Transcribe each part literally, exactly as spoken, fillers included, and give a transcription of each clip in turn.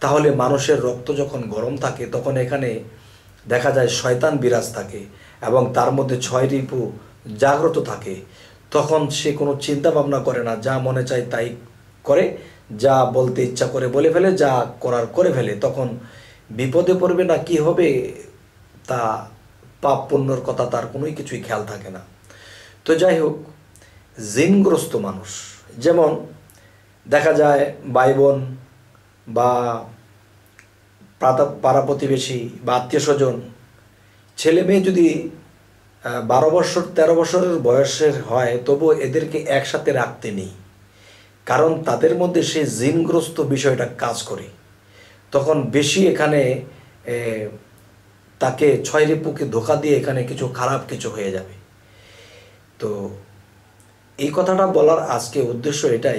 তাহলে মানুষের রক্ত যখন গরম থাকে তখন এখানে দেখা যায় শয়তান বিরাজ থাকে এবং তার মধ্যে ছয় রিপু জাগ্রত থাকে। তখন সে কোনো চিন্তা ভাবনা করে না, যা মনে চায় তাই করে, যা বলতে ইচ্ছা করে বলে ফেলে, যা করার করে ফেলে। তখন বিপদে পড়বে না কি হবে তা পাপ পুণ্যর কথা তার কোনোই কিছুই খেয়াল থাকে না। তো যাই হোক, জিনগ্রস্ত মানুষ যেমন দেখা যায় ভাই বোন বা পাড়া প্রতিবেশী বা আত্মীয় স্বজন, ছেলে মেয়ে যদি বারো বছর তেরো বছরের বয়সের হয় তবু এদেরকে একসাথে রাখতে নেই, কারণ তাদের মধ্যে সেই জিনগ্রস্ত বিষয়টা কাজ করে। তখন বেশি এখানে তাকে ছয় রিপুকে ধোকা দিয়ে এখানে কিছু খারাপ কিছু হয়ে যাবে। তো এই কথাটা বলার আজকে উদ্দেশ্য এটাই।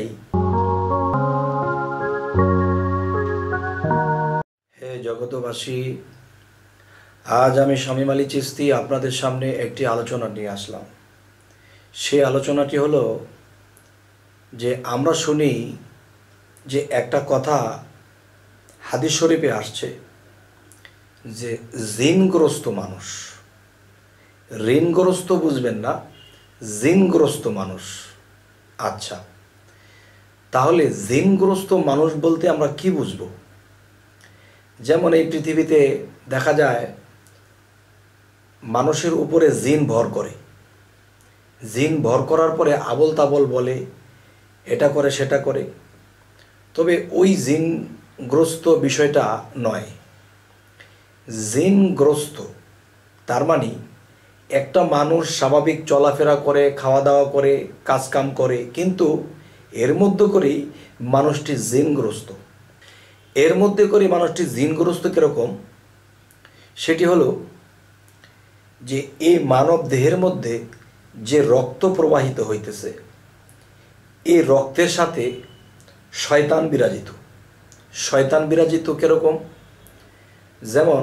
হে জগতবাসী, আজ আমি শামীম আলী চিশতি আপনাদের সামনে একটি আলোচনা নিয়ে আসলাম। সেই আলোচনাটি হলো যে আমরা শুনি যে একটা কথা হাদিস শরীফে আসছে যে জিনগ্রস্ত মানুষ, ঋণগ্রস্ত বুঝবেন না, জিনগ্রস্ত মানুষ। আচ্ছা, তাহলে জিনগ্রস্ত মানুষ বলতে আমরা কি বুঝব? যেমন এই পৃথিবীতে দেখা যায় মানুষের উপরে জিন ভর করে, জিন ভর করার পরে আবল তাবল বলে, এটা করে সেটা করে। তবে ওই জিনগ্রস্ত বিষয়টা নয়। জিনগ্রস্ত তার মানে একটা মানুষ স্বাভাবিক চলাফেরা করে, খাওয়া দাওয়া করে, কাজকাম করে, কিন্তু এর মধ্যে করেই মানুষটি জিনগ্রস্ত। এর মধ্যে করে মানুষটি জিনগ্রস্ত কীরকম? সেটি হলো যে এই মানব দেহের মধ্যে যে রক্ত প্রবাহিত হইতেছে, এই রক্তের সাথে শয়তান বিরাজিত। শয়তান বিরাজিত কীরকম? যেমন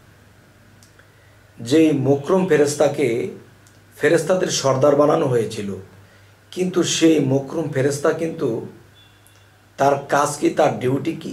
যেই মুকরম ফেরেস্তাকে ফেরেস্তাদের সর্দার বানানো হয়েছিল, কিন্তু সেই মুকরম ফেরেস্তা কিন্তু তার কাজ কি, তার ডিউটি কি?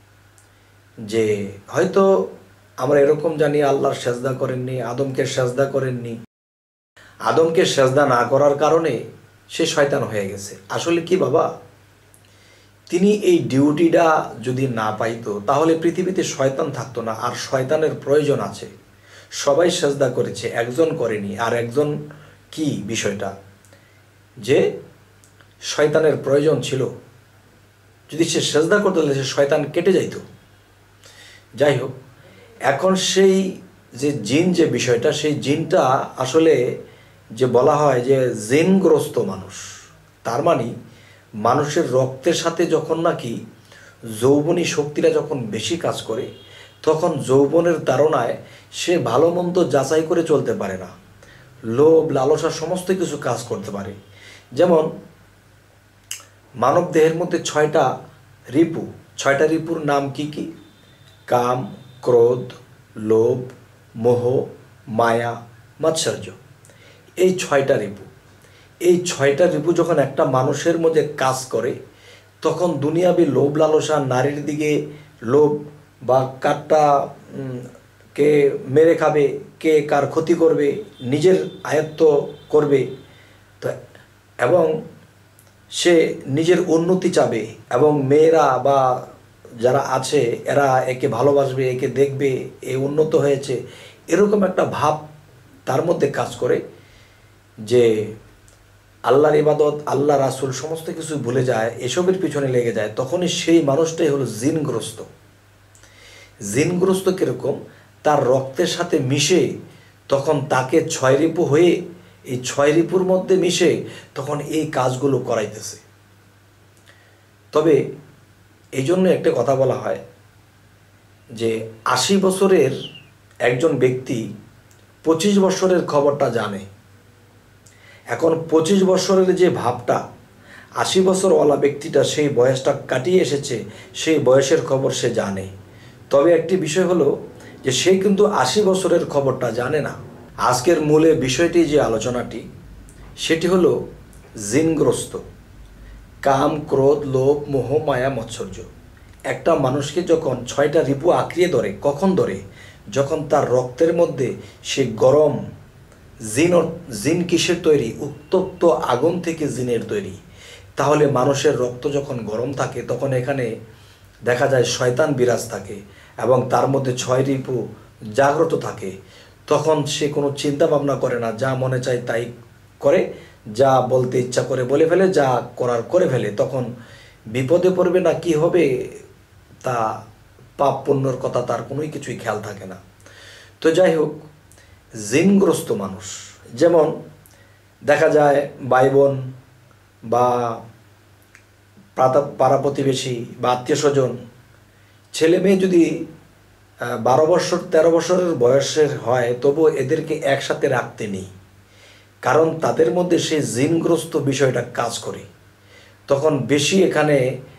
যে হয়তো আমরা এরকম জানি আল্লাহর সেজদা করেননি, আদমকে সেজদা করেননি, আদমকে সেজদা না করার কারণে সে শয়তান হয়ে গেছে। আসলে কি বাবা, তিনি এই ডিউটিটা যদি না পাইতো তাহলে পৃথিবীতে শয়তান থাকতো না। আর শয়তানের প্রয়োজন আছে। সবাই সেজদা করেছে, একজন করেনি। আর একজন কি বিষয়টা, যে শয়তানের প্রয়োজন ছিল, যদি সে সেজদা করতে তাহলে সে শয়তান কেটে যাইত। যাই হোক, এখন সেই যে জিন যে বিষয়টা, সেই জিনটা আসলে যে বলা হয় যে জিনগ্রস্ত মানুষ, তার মানে মানুষের রক্তের সাথে যখন নাকি যৌবনী শক্তিটা যখন বেশি কাজ করে, তখন যৌবনের তাড়নায় সে ভালো মন্দ যাচাই করে চলতে পারে না, লোভ লালসা সমস্ত কিছু কাজ করতে পারে। যেমন মানব দেহের মধ্যে ছয়টা রিপু, ছয়টা রিপুর নাম কি কি? কাম, ক্রোধ, লোভ, মোহ, মায়া, মাৎসর্য। এই ছয়টা রিপু, এই ছয়টা রিপু যখন একটা মানুষের মধ্যে কাজ করে, তখন দুনিয়াবি লোভ লালসা, নারীর দিকে লোভ, বা কারটা কে মেরে খাবে, কে কার ক্ষতি করবে, নিজের আয়ত্ত করবে, তো এবং সে নিজের উন্নতি চাবে, এবং মেয়েরা বা যারা আছে এরা একে ভালোবাসবে, একে দেখবে, এ উন্নত হয়েছে, এরকম একটা ভাব তার মধ্যে কাজ করে, যে আল্লাহর ইবাদত, আল্লাহ রাসূল সমস্ত কিছু ভুলে যায়, এসবের পিছনে লেগে যায়। তখনই সেই মানুষটাই হলো জিনগ্রস্ত। জিনগ্রস্ত কীরকম? তার রক্তের সাথে মিশে তখন তাকে ছয় রিপু হয়ে এই ছয় রিপুর মধ্যে মিশে তখন এই কাজগুলো করাইতেছে। তবে এই জন্য একটা কথা বলা হয় যে আশি বছরের একজন ব্যক্তি পঁচিশ বছরের খবরটা জানে। এখন পঁচিশ বছরের যে ভাবটা, আশি বছরওয়ালা ব্যক্তিটা সেই বয়সটা কাটিয়ে এসেছে, সেই বয়সের খবর সে জানে। তবে একটি বিষয় হলো যে সে কিন্তু আশি বছরের খবরটা জানে না। আজকের মূলে বিষয়টি যে আলোচনাটি, সেটি হলো জিনগ্রস্ত, কাম, ক্রোধ, লোভ, মোহ, মায়া, মাৎসর্য। একটা মানুষকে যখন ছয়টা রিপু আঁকড়িয়ে ধরে, কখন ধরে? যখন তার রক্তের মধ্যে সে গরম জিন, জিন কিসের তৈরি? উত্তপ্ত আগুন থেকে জিনের তৈরি। তাহলে মানুষের রক্ত যখন গরম থাকে তখন এখানে দেখা যায় শয়তান বিরাজ থাকে এবং তার মধ্যে ছয় রিপু জাগ্রত থাকে। তখন সে কোনো চিন্তা ভাবনা করে না, যা মনে চায় তাই করে, যা বলতে ইচ্ছা করে বলে ফেলে, যা করার করে ফেলে। তখন বিপদে পড়বে না কি হবে তা, পাপ পুণ্যর কথা তার কোনোই কিছুই খেয়াল থাকে না। তো যাই হোক, জিনগ্রস্ত মানুষ, যেমন দেখা যায় ভাই বোন বা পাড়া প্রতিবেশী বা আত্মীয় স্বজন, ছেলে মেয়ে যদি বারো বছর তেরো বছরের বয়সের হয় তবু এদেরকে একসাথে রাখতে নেই, কারণ তাদের মধ্যে সেই জিনগ্রস্ত বিষয়টা কাজ করে। তখন বেশি এখানে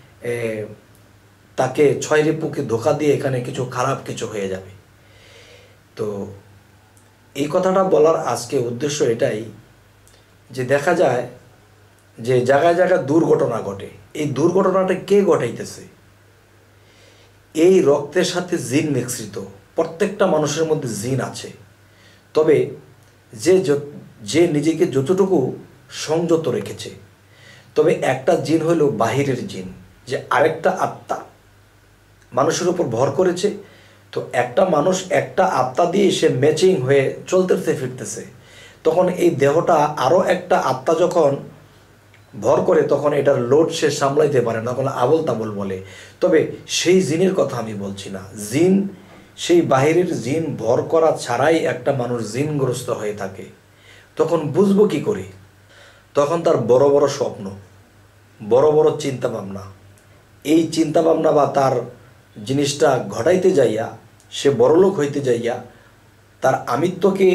তাকে ছয় রিপুকে ধোকা দিয়ে এখানে কিছু খারাপ কিছু হয়ে যাবে। তো এই কথাটা বলার আজকে উদ্দেশ্য এটাই যে দেখা যায় যে জায়গায় জায়গায় দুর্ঘটনা ঘটে। এই দুর্ঘটনাটা কে ঘটাইতেছে? এই রক্তের সাথে জিন মিশ্রিত। প্রত্যেকটা মানুষের মধ্যে জিন আছে, তবে যে যে নিজেকে যতটুকু সংযত রেখেছে। তবে একটা জিন হইল বাহিরের জিন, যে আরেকটা আত্মা মানুষের উপর ভর করেছে। তো একটা মানুষ একটা আত্মা দিয়ে সে ম্যাচিং হয়ে চলতেছে ফিরতেছে, তখন এই দেহটা আরও একটা আত্মা যখন ভর করে তখন এটার লোড সে সামলাইতে পারে না, তখন আবল তাবল বলে। তবে সেই জিনের কথা আমি বলছি না। জিন, সেই বাহিরের জিন ভর করা ছাড়াই একটা মানুষ জিনগ্রস্ত হয়ে থাকে। তখন বুঝবো কি করে? তখন তার বড় বড় স্বপ্ন, বড় বড় চিন্তা ভাবনা, এই চিন্তা ভাবনা বা তার জিনিসটা ঘটাইতে যাইয়া সে বড়লোক হইতে যাইয়া তার আমিত্বকে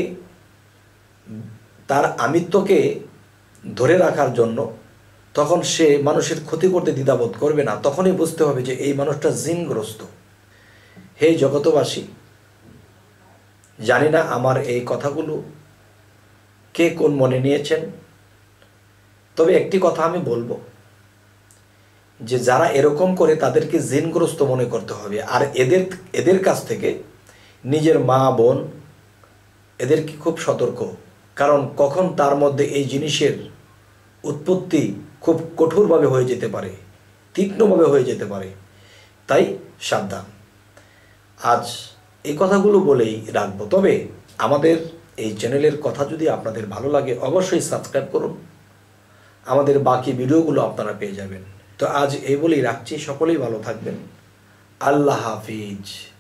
তার আমিত্বকে ধরে রাখার জন্য তখন সে মানুষের ক্ষতি করতে দ্বিধাবোধ করবে না। তখনই বুঝতে হবে যে এই মানুষটা জিনগ্রস্ত। হে জগতবাসী, জানি না আমার এই কথাগুলো কে কোন মনে নিয়েছেন, তবে একটি কথা আমি বলবো যে যারা এরকম করে তাদেরকে জিনগ্রস্ত মনে করতে হবে। আর এদের এদের কাছ থেকে নিজের মা বোন এদেরকে খুব সতর্ক, কারণ কখন তার মধ্যে এই জিনিসের উৎপত্তি খুব কঠোরভাবে হয়ে যেতে পারে, তীক্ষ্ণভাবে হয়ে যেতে পারে। তাই সাবধান। আজ এই কথাগুলো বলেই রাখবো। তবে আমাদের এই চ্যানেলের কথা যদি আপনাদের ভালো লাগে অবশ্যই সাবস্ক্রাইব করুন, আমাদের বাকি ভিডিওগুলো আপনারা পেয়ে যাবেন। তো আজ এই বলেই রাখছি, সকলেই ভালো থাকবেন। আল্লাহ হাফিজ।